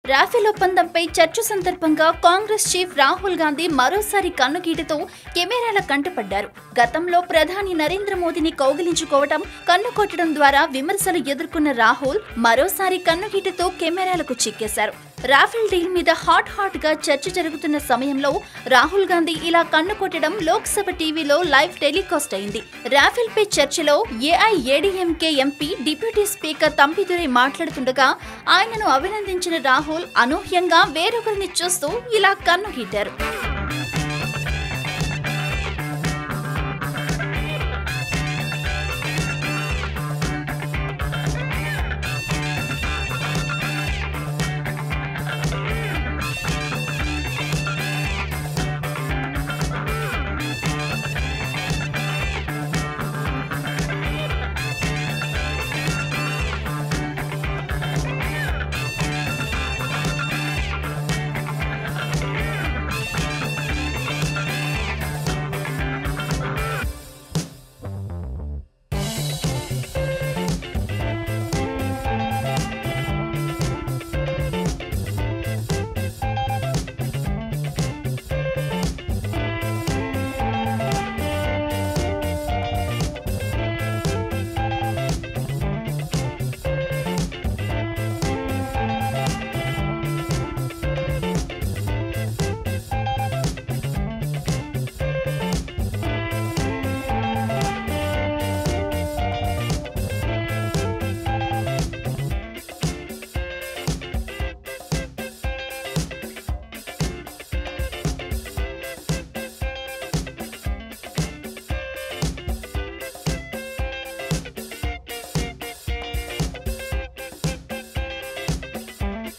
Rafale ఒప్పందంపై చర్చ సందర్భంగా కాంగ్రెస్ చీఫ్ రాహుల్ గాంధీ మరోసారి కన్నుగీటతో కెమెరాల కంటపడ్డారు. గతంలో ప్రధాని నరేంద్ర మోదీని కౌగిలించుకోవటం, కన్ను కొట్టడం ద్వారా విమర్శలు ఎదుర్కొన్న రాహుల్ మరోసారి కన్నుగీటతో కెమెరాలకు చిక్కేశారు. రాఫెల్ డీల్ మీద హాట్ గా చర్చ జరుగుతున్న సమయంలో రాహుల్ గాంధీ ఇలా కన్ను కొట్టడం లోక్సభ టీవీలో లైవ్ టెలికాస్ట్ అయింది. రాఫెల్ పై చర్చలో AIADMK MP deputy speaker Thambidurai మాట్లాడుతుండగా ఆయనను అభినందించిన రాహుల్ అనూహ్యంగా వేరొకరిని చూస్తూ ఇలా కన్ను గీటారు.